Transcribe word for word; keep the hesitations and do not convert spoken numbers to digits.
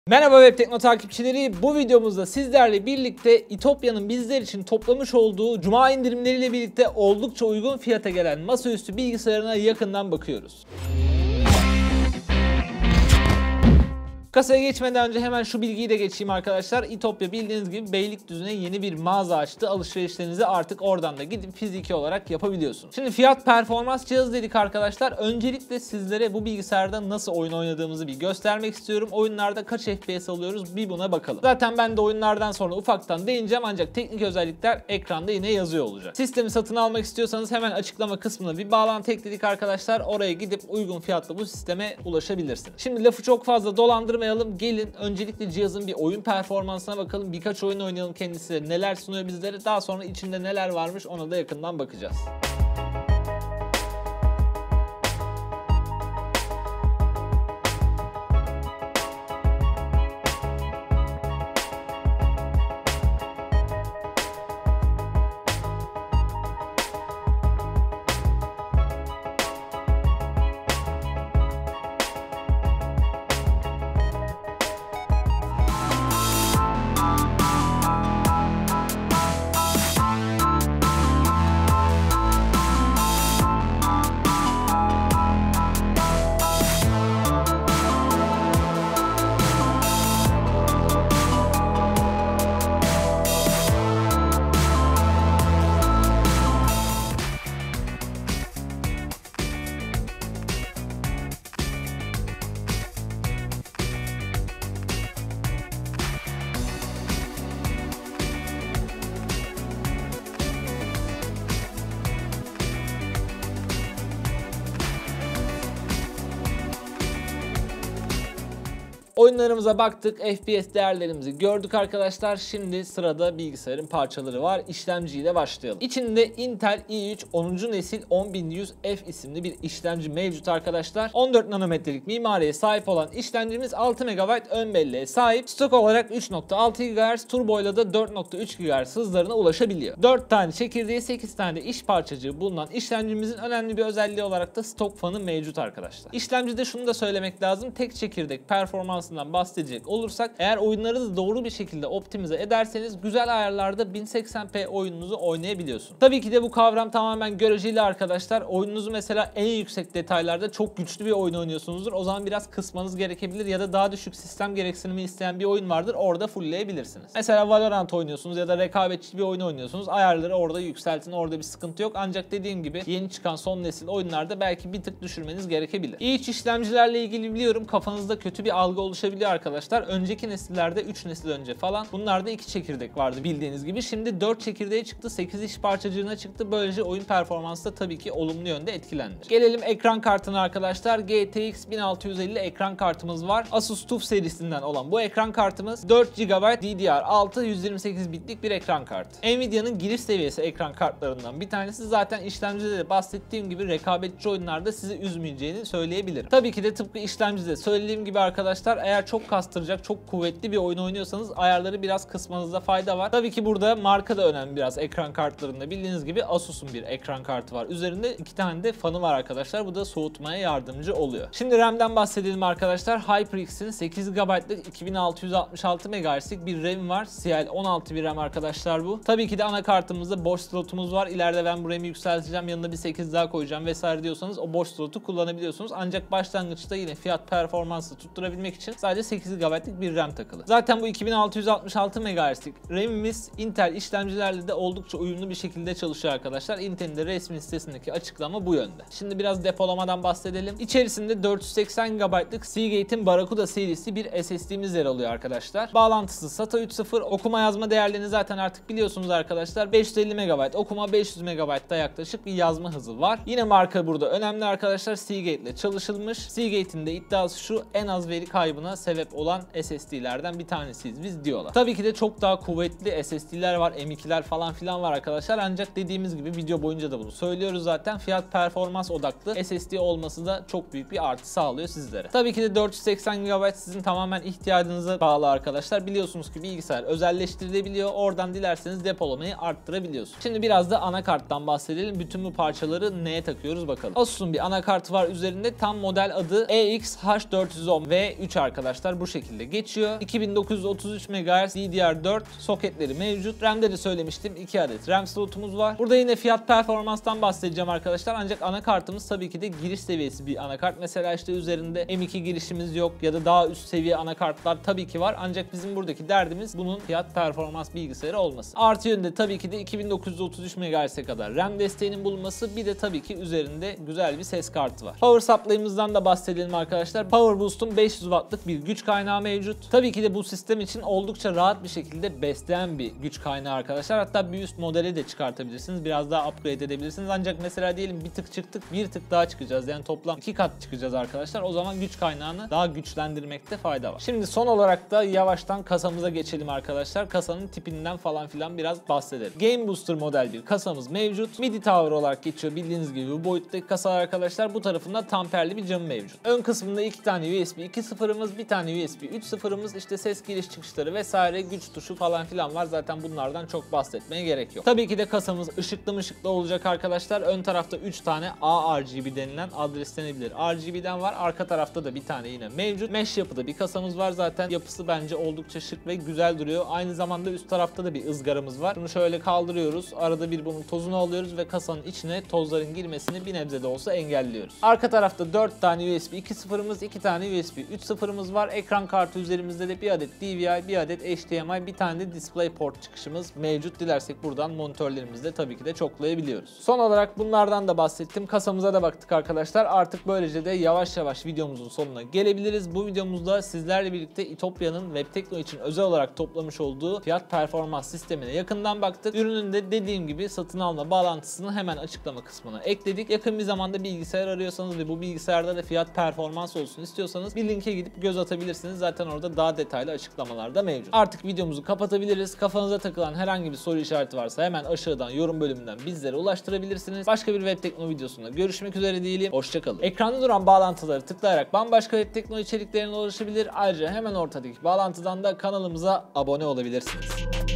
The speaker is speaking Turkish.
Merhaba Web Tekno takipçileri, bu videomuzda sizlerle birlikte İtopya'nın bizler için toplamış olduğu Cuma indirimleriyle birlikte oldukça uygun fiyata gelen masaüstü bilgisayarına yakından bakıyoruz. Kasaya geçmeden önce hemen şu bilgiyi de geçeyim arkadaşlar. İtopya bildiğiniz gibi Beylikdüzü'ne yeni bir mağaza açtı. Alışverişlerinizi artık oradan da gidip fiziki olarak yapabiliyorsunuz. Şimdi fiyat performans cihazı dedik arkadaşlar. Öncelikle sizlere bu bilgisayarda nasıl oyun oynadığımızı bir göstermek istiyorum. Oyunlarda kaç F P S alıyoruz bir buna bakalım. Zaten ben de oyunlardan sonra ufaktan değineceğim ancak teknik özellikler ekranda yine yazıyor olacak. Sistemi satın almak istiyorsanız hemen açıklama kısmına bir bağlantı ekledik arkadaşlar. Oraya gidip uygun fiyatla bu sisteme ulaşabilirsiniz. Şimdi lafı çok fazla dolandırmayalım. Gelin öncelikle cihazın bir oyun performansına bakalım. Birkaç oyun oynayalım, kendisi neler sunuyor bizlere. Daha sonra içinde neler varmış ona da yakından bakacağız. Oyunlarımıza baktık, F P S değerlerimizi gördük arkadaşlar. Şimdi sırada bilgisayarın parçaları var. İşlemciyle başlayalım. İçinde Intel i üç onuncu nesil on bin yüz F isimli bir işlemci mevcut arkadaşlar. on dört nanometrelik mimariye sahip olan işlemcimiz altı megabayt ön belleğe sahip. Stok olarak üç nokta altı gigahertz, turboyla da dört nokta üç gigahertz hızlarına ulaşabiliyor. dört tane çekirdeği, sekiz tane de iş parçacığı bulunan işlemcimizin önemli bir özelliği olarak da stok fanı mevcut arkadaşlar. İşlemcide şunu da söylemek lazım. Tek çekirdek performans bahsedecek olursak, eğer oyunları doğru bir şekilde optimize ederseniz güzel ayarlarda bin seksen p oyununuzu oynayabiliyorsunuz. Tabii ki de bu kavram tamamen göreceli arkadaşlar. Oyununuzu mesela en yüksek detaylarda çok güçlü bir oyun oynuyorsunuzdur. O zaman biraz kısmanız gerekebilir ya da daha düşük sistem gereksinimi isteyen bir oyun vardır. Orada fullleyebilirsiniz. Mesela Valorant oynuyorsunuz ya da rekabetçi bir oyun oynuyorsunuz. Ayarları orada yükseltin. Orada bir sıkıntı yok. Ancak dediğim gibi yeni çıkan son nesil oyunlarda belki bir tık düşürmeniz gerekebilir. i üç işlemcilerle ilgili biliyorum kafanızda kötü bir algı oluşabiliyor arkadaşlar. Önceki nesillerde üç nesil önce falan bunlarda iki çekirdek vardı bildiğiniz gibi. Şimdi dört çekirdeğe çıktı, sekiz iş parçacığına çıktı. Böylece oyun performansı da tabii ki olumlu yönde etkilenir. Gelelim ekran kartına arkadaşlar. G T X bin altı yüz elli ekran kartımız var. Asus TUF serisinden olan bu ekran kartımız dört gigabayt D D R altı yüz yirmi sekiz bitlik bir ekran kartı. Nvidia'nın giriş seviyesi ekran kartlarından bir tanesi. Zaten işlemcide de bahsettiğim gibi rekabetçi oyunlarda sizi üzmeyeceğini söyleyebilirim. Tabii ki de tıpkı işlemcide söylediğim gibi arkadaşlar, eğer çok kastıracak, çok kuvvetli bir oyun oynuyorsanız ayarları biraz kısmanızda fayda var. Tabii ki burada marka da önemli biraz ekran kartlarında. Bildiğiniz gibi Asus'un bir ekran kartı var. Üzerinde iki tane de fanı var arkadaşlar. Bu da soğutmaya yardımcı oluyor. Şimdi RAM'den bahsedelim arkadaşlar. HyperX'in sekiz gigabaytlık iki bin altı yüz altmış altı megahertzlik bir RAM var. C L on altı bir RAM arkadaşlar bu. Tabii ki de anakartımızda boş slotumuz var. İleride ben bu RAM'i yükselteceğim, yanına bir sekiz daha koyacağım vesaire diyorsanız o boş slotu kullanabiliyorsunuz. Ancak başlangıçta yine fiyat performansı tutturabilmek için sadece sekiz gigabaytlık bir RAM takılı. Zaten bu iki bin altı yüz altmış altı megahertzlik RAM'imiz Intel işlemcilerle de oldukça uyumlu bir şekilde çalışıyor arkadaşlar. Intel'in de resmi sitesindeki açıklama bu yönde. Şimdi biraz depolamadan bahsedelim. İçerisinde dört yüz seksen gigabaytlık Seagate'in Barracuda serisi bir S S D'miz yer alıyor arkadaşlar. Bağlantısı SATA üç nokta sıfır. Okuma yazma değerlerini zaten artık biliyorsunuz arkadaşlar. beş yüz elli megabayt okuma, beş yüz megabayt'ta yaklaşık bir yazma hızı var. Yine marka burada önemli arkadaşlar. Seagate ile çalışılmış. Seagate'in de iddiası şu: en az veri kaybına sebep olan S S D'lerden bir tanesiyiz biz diyorlar. Tabii ki de çok daha kuvvetli S S D'ler var, M iki'ler falan filan var arkadaşlar. Ancak dediğimiz gibi video boyunca da bunu söylüyoruz zaten. Fiyat performans odaklı S S D olması da çok büyük bir artı sağlıyor sizlere. Tabii ki de dört yüz seksen gigabayt sizin tamamen ihtiyacınıza bağlı arkadaşlar. Biliyorsunuz ki bilgisayar özelleştirilebiliyor. Oradan dilerseniz depolamayı arttırabiliyorsunuz. Şimdi biraz da anakarttan bahsedelim. Bütün bu parçaları neye takıyoruz bakalım. Asus'un bir anakartı var üzerinde. Tam model adı E X H dört yüz on V üç arkadaşlar. arkadaşlar bu şekilde geçiyor. iki bin dokuz yüz otuz üç megahertz D D R dört soketleri mevcut. RAM'de de söylemiştim, iki adet RAM slotumuz var. Burada yine fiyat performanstan bahsedeceğim arkadaşlar. Ancak anakartımız tabii ki de giriş seviyesi bir anakart. Mesela işte üzerinde M iki girişimiz yok ya da daha üst seviye anakartlar tabii ki var. Ancak bizim buradaki derdimiz bunun fiyat performans bilgisayarı olması. Artı yönde tabii ki de iki bin dokuz yüz otuz üç megahertz'e kadar RAM desteğinin bulunması, bir de tabii ki üzerinde güzel bir ses kartı var. Power supply'ımızdan da bahsedelim arkadaşlar. Power Boost'un beş yüz wattlık bir güç kaynağı mevcut. Tabii ki de bu sistem için oldukça rahat bir şekilde besleyen bir güç kaynağı arkadaşlar. Hatta bir üst modeli de çıkartabilirsiniz. Biraz daha upgrade edebilirsiniz. Ancak mesela diyelim bir tık çıktık, bir tık daha çıkacağız. Yani toplam iki kat çıkacağız arkadaşlar. O zaman güç kaynağını daha güçlendirmekte fayda var. Şimdi son olarak da yavaştan kasamıza geçelim arkadaşlar. Kasanın tipinden falan filan biraz bahsedelim. Game Booster model bir kasamız mevcut. MIDI Tower olarak geçiyor bildiğiniz gibi bu boyuttaki kasa arkadaşlar. Bu tarafında tamperli bir camı mevcut. Ön kısmında iki tane U S B iki nokta sıfır'ımız, bir tane U S B üç nokta sıfır'ımız, işte ses giriş çıkışları vesaire, güç tuşu falan filan var. Zaten bunlardan çok bahsetmeye gerek yok. Tabii ki de kasamız ışıklı mışıklı olacak arkadaşlar. Ön tarafta üç tane A R G B denilen adreslenebilir R G B'den var. Arka tarafta da bir tane yine mevcut. Mesh yapıda bir kasamız var zaten. Yapısı bence oldukça şık ve güzel duruyor. Aynı zamanda üst tarafta da bir ızgaramız var. Bunu şöyle kaldırıyoruz. Arada bir bunun tozunu alıyoruz ve kasanın içine tozların girmesini bir nebze de olsa engelliyoruz. Arka tarafta dört tane U S B iki nokta sıfır'ımız, iki tane U S B üç nokta sıfır'ımız var. Ekran kartı üzerimizde de bir adet D V I, bir adet H D M I, bir tane de DisplayPort çıkışımız mevcut. Dilersek buradan monitörlerimizde tabii ki de çoklayabiliyoruz. Son olarak bunlardan da bahsettim. Kasamıza da baktık arkadaşlar. Artık böylece de yavaş yavaş videomuzun sonuna gelebiliriz. Bu videomuzda sizlerle birlikte İtopya'nın Webtekno için özel olarak toplamış olduğu fiyat performans sistemine yakından baktık. Ürünün de dediğim gibi satın alma bağlantısını hemen açıklama kısmına ekledik. Yakın bir zamanda bilgisayar arıyorsanız ve bu bilgisayarda da fiyat performans olsun istiyorsanız bir linke gidip göz atabilirsiniz. Zaten orada daha detaylı açıklamalar da mevcut. Artık videomuzu kapatabiliriz. Kafanıza takılan herhangi bir soru işareti varsa hemen aşağıdan yorum bölümünden bizlere ulaştırabilirsiniz. Başka bir Webtekno videosunda görüşmek üzere diyelim. Hoşçakalın. Ekranda duran bağlantıları tıklayarak bambaşka Webtekno içeriklerine ulaşabilir. Ayrıca hemen ortadaki bağlantıdan da kanalımıza abone olabilirsiniz.